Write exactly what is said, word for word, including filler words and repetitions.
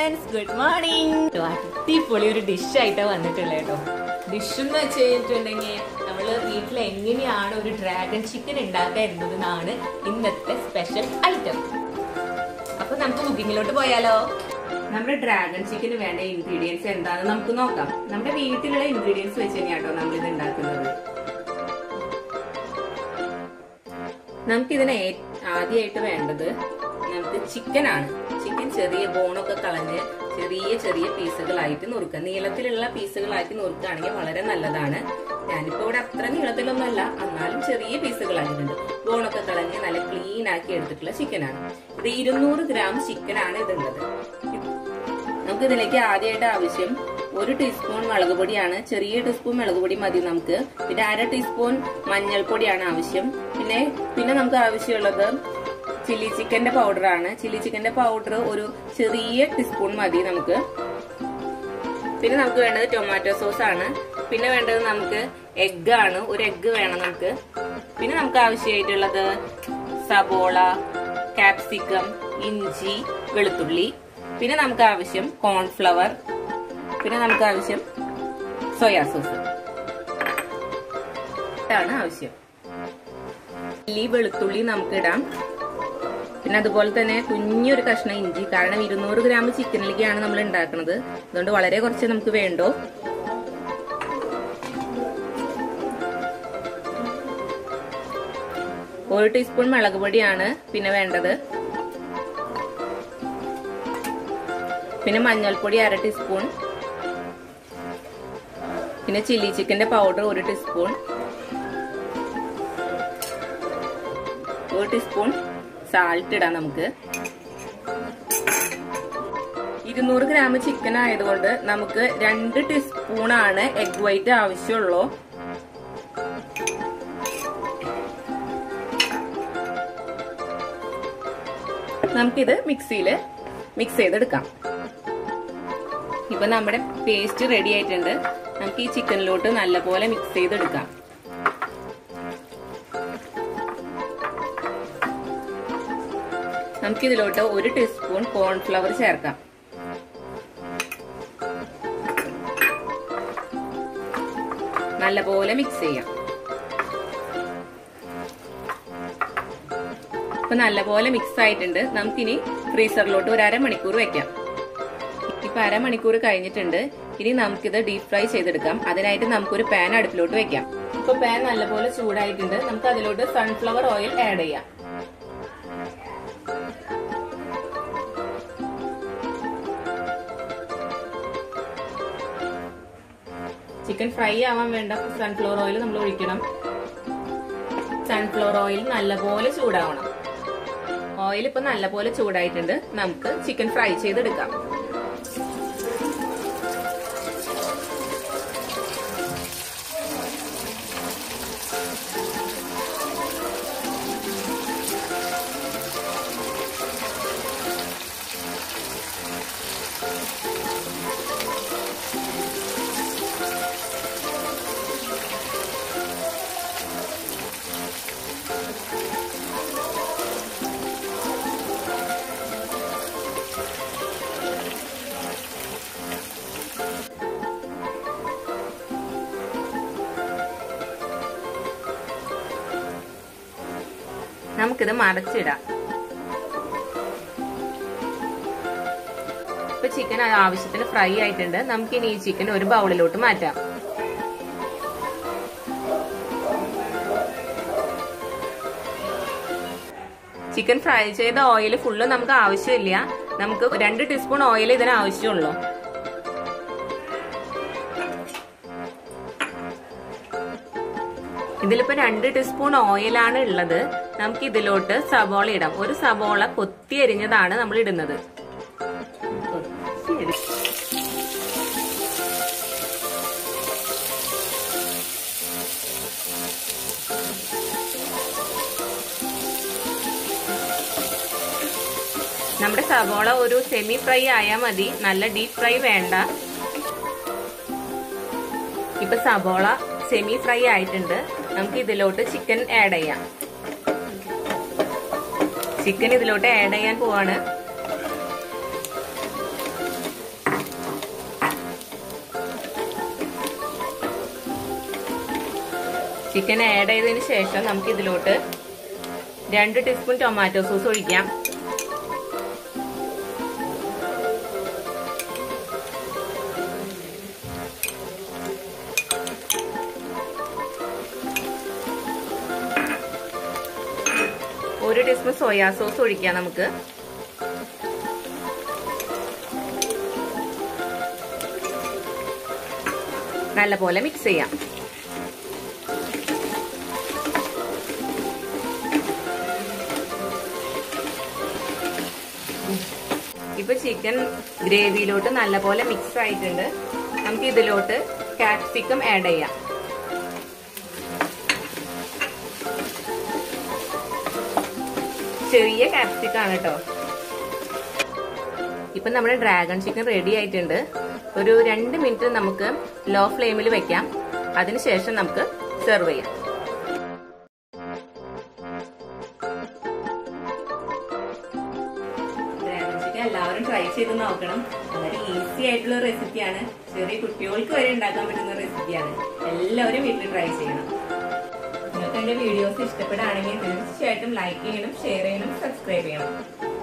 Friends, good morning. അടിപൊളി ഒരു dish ആയിട്ടാണ് വന്നിട്ടുള്ളത് കേട്ടോ. ഡിഷ് എന്ന് വെച്ച് കഴിഞ്ഞിട്ടുണ്ടെങ്കിൽ നമ്മള് വീട്ടിൽ എങ്ങനെയാണ് ഒരു ഡ്രാഗൺ ചിക്കൻ ഉണ്ടാക്കുക എന്നതാണ് ഇന്നത്തെ സ്പെഷ്യൽ ഐറ്റം. അപ്പൊ നമുക്ക് കുക്കിങ്ങിലോട്ട് പോയാലോ. നമ്മുടെ ഡ്രാഗൺ ചിക്കന് വേണ്ട ഇൻഗ്രീഡിയൻസ് എന്താണെന്ന് നമുക്ക് നോക്കാം. നമ്മുടെ വീട്ടിലുള്ള ഇൻഗ്രീഡിയൻസ് വെച്ച് തന്നെയാട്ടോ നമ്മൾ ഇത് ഉണ്ടാക്കുന്നത്. നമുക്കിതിനെ ആദ്യമായിട്ട് വേണ്ടത് നമുക്ക് ചിക്കൻ ആണ്. ചിക്കൻ ചെറിയ ബോണൊക്കെ കളഞ്ഞ് ചെറിയ ചെറിയ പീസുകളായിട്ട് നുറുക്കുക. നീളത്തിലുള്ള പീസുകളാക്കി നുറുക്കുകയാണെങ്കിൽ വളരെ നല്ലതാണ്. ഞാനിപ്പോ ഇവിടെ അത്ര നീളത്തിലൊന്നും അല്ല, എന്നാലും ചെറിയ പീസുകളാക്കിയിട്ടുണ്ട്. ബോണൊക്കെ കളഞ്ഞ് നല്ല ക്ലീൻ ആക്കി എടുത്തിട്ടുള്ള ചിക്കനാണ് ഇത്. ഇരുന്നൂറ് ഗ്രാം ചിക്കനാണ് ഇതുള്ളത്. നമുക്ക് ഇതിലേക്ക് ആദ്യമായിട്ട് ആവശ്യം ഒരു ടീസ്പൂൺ മുളക് പൊടിയാണ്. ചെറിയ ടീസ്പൂൺ മുളക് പൊടി മതി നമുക്ക്. പിന്നെ അര ടീസ്പൂൺ മഞ്ഞൾപ്പൊടിയാണ് ആവശ്യം. പിന്നെ പിന്നെ നമുക്ക് ആവശ്യമുള്ളത് ചില്ലി ചിക്കന്റെ പൗഡർ ആണ്. ചില്ലി ചിക്കന്റെ പൗഡർ ഒരു ചെറിയ ടീസ്പൂൺ മതി നമുക്ക്. പിന്നെ നമുക്ക് വേണ്ടത് ടൊമാറ്റോ സോസ് ആണ്. പിന്നെ വേണ്ടത് നമുക്ക് എഗ് ആണ്. ഒരു എഗ് വേണം നമുക്ക്. പിന്നെ നമുക്ക് ആവശ്യമായിട്ടുള്ളത് സബോള, കാപ്സിക്കം, ഇഞ്ചി, വെളുത്തുള്ളി. പിന്നെ നമുക്ക് ആവശ്യം കോൺഫ്ലവർ. പിന്നെ നമുക്ക് ആവശ്യം സോയാ സോസ് ആണ് ആവശ്യം. ഈ വെളുത്തുള്ളി നമുക്ക് ഇടാം. പിന്നെ അതുപോലെ തന്നെ കുഞ്ഞൊരു കഷ്ണം ഇഞ്ചി. കാരണം ഇരുന്നൂറ് ഗ്രാം ചിക്കനിലേക്കാണ് നമ്മൾ ഉണ്ടാക്കുന്നത്, അതുകൊണ്ട് വളരെ കുറച്ച് നമുക്ക് വേണ്ടോ. ഒരു ടീസ്പൂൺ മുളക് പൊടിയാണ് പിന്നെ വേണ്ടത്. പിന്നെ മഞ്ഞൾപ്പൊടി അര ടീസ്പൂൺ. പിന്നെ ചില്ലി ചിക്കന്റെ പൗഡർ ഒരു ടീസ്പൂൺ. ഒരു ടീസ്പൂൺ സാൾട്ട് ഇടാം നമുക്ക്. ഇരുന്നൂറ് ഗ്രാം ചിക്കൻ ആയതുകൊണ്ട് നമുക്ക് രണ്ട് ടീസ്പൂണാണ് എഗ് വൈറ്റ് ആവശ്യമുള്ളൂ. നമുക്കിത് മിക്സിയില് മിക്സ് ചെയ്തെടുക്കാം. ഇപ്പൊ നമ്മുടെ പേസ്റ്റ് റെഡി ആയിട്ടുണ്ട്. നമുക്ക് ഈ ചിക്കനിലോട്ട് നല്ലപോലെ മിക്സ് ചെയ്തെടുക്കാം. നമുക്കിതിലോട്ട് ഒരു ടീസ്പൂൺ കോൺഫ്ലവർ ചേർക്കാം. നല്ലപോലെ മിക്സ് ചെയ്യാം. ഇപ്പൊ നല്ലപോലെ മിക്സ് ആയിട്ടുണ്ട്. നമുക്കിനി ഫ്രീസറിലോട്ട് ഒരു അരമണിക്കൂർ വെക്കാം. ഇപ്പൊ അരമണിക്കൂർ കഴിഞ്ഞിട്ടുണ്ട്. ഇനി നമുക്കിത് ഡീപ് ഫ്രൈ ചെയ്തെടുക്കാം. അതിനായിട്ട് നമുക്കൊരു പാൻ അടുപ്പിലോട്ട് വെക്കാം. ഇപ്പൊ പാൻ നല്ലപോലെ ചൂടായിട്ടുണ്ട്. നമുക്ക് അതിലോട്ട് സൺഫ്ലവർ ഓയിൽ ആഡ് ചെയ്യാം. ചിക്കൻ ഫ്രൈ ആവാൻ വേണ്ട സൺഫ്ലവർ ഓയിൽ നമ്മൾ ഒഴിക്കണം. സൺഫ്ലവർ ഓയിൽ നല്ലപോലെ ചൂടാവണം. ഓയിൽ ഇപ്പൊ നല്ലപോലെ ചൂടായിട്ടുണ്ട്. നമുക്ക് ചിക്കൻ ഫ്രൈ ചെയ്തെടുക്കാം. നമുക്കിത് മറച്ചിടാം. ഇപ്പൊ ചിക്കൻ ആവശ്യത്തിന് ഫ്രൈ ആയിട്ടുണ്ട്. നമുക്കിനി ഈ ചിക്കൻ ഒരു ബൗളിലോട്ട് മാറ്റാം. ചിക്കൻ ഫ്രൈ ചെയ്ത ഓയിൽ ഫുള്ള് നമുക്ക് ആവശ്യമില്ല. നമുക്ക് രണ്ട് ടീസ്പൂൺ ഓയിൽ ഇതിന് ആവശ്യമുള്ളൂ. ഇതിലിപ്പോ രണ്ട് ടീസ്പൂൺ ഓയിലാണ് ഉള്ളത്. നമുക്ക് ഇതിലോട്ട് സബോള ഇടാം. ഒരു സബോള കൊത്തി അരിഞ്ഞതാണ് നമ്മൾ ഇടുന്നത്. നമ്മുടെ സബോള ഒരു സെമി ഫ്രൈ ആയാൽ മതി, നല്ല ഡീപ് ഫ്രൈ വേണ്ട. ഇപ്പൊ സബോള സെമി ഫ്രൈ ആയിട്ടുണ്ട്. നമുക്ക് ഇതിലോട്ട് ചിക്കൻ ആഡ് ചെയ്യാം. ചിക്കൻ ഇതിലോട്ട് ആഡ് ചെയ്യാൻ പോവാണ്. ചിക്കൻ ആഡ് ചെയ്തതിന് ശേഷം നമുക്ക് ഇതിലോട്ട് രണ്ട് ടീസ്പൂൺ ടൊമാറ്റോ സോസ് ഒഴിക്കാം. ഒരു ടീസ്പൂൺ സോയാ സോസ് ഒഴിക്കാം നമുക്ക്. നല്ലപോലെ മിക്സ് ചെയ്യാം. ഇപ്പൊ ചിക്കൻ ഗ്രേവിയിലോട്ട് നല്ലപോലെ മിക്സ് ആയിട്ടുണ്ട്. നമുക്ക് ഇതിലോട്ട് കാപ്സിക്കം ആഡ് ചെയ്യാം. ചെറിയ കാപ്സിക്കം ആണ് കേട്ടോ. ഇപ്പൊ നമ്മുടെ ഡ്രാഗൺ ചിക്കൻ റെഡി ആയിട്ടുണ്ട്. ഒരു രണ്ട് മിനിറ്റ് നമുക്ക് ലോ ഫ്ലെയിമിൽ വെക്കാം. അതിനുശേഷം നമുക്ക് സെർവ് ചെയ്യാം. ഡ്രാഗൺ ചിക്കൻ എല്ലാവരും ട്രൈ ചെയ്ത് നോക്കണം. വളരെ ഈസി ആയിട്ടുള്ള റെസിപ്പിയാണ്. ചെറിയ കുട്ടികൾക്ക് വരെ ഉണ്ടാക്കാൻ പറ്റുന്ന റെസിപ്പിയാണ്. എല്ലാവരും വീട്ടിൽ ട്രൈ ചെയ്യണം. നിങ്ങൾക്ക് എന്റെ വീഡിയോസ് ഇഷ്ടപ്പെടുകയാണെങ്കിൽ തീർച്ചയായിട്ടും ലൈക്ക് ചെയ്യണം, ഷെയർ ചെയ്യണം, സബ്സ്ക്രൈബ് ചെയ്യണം.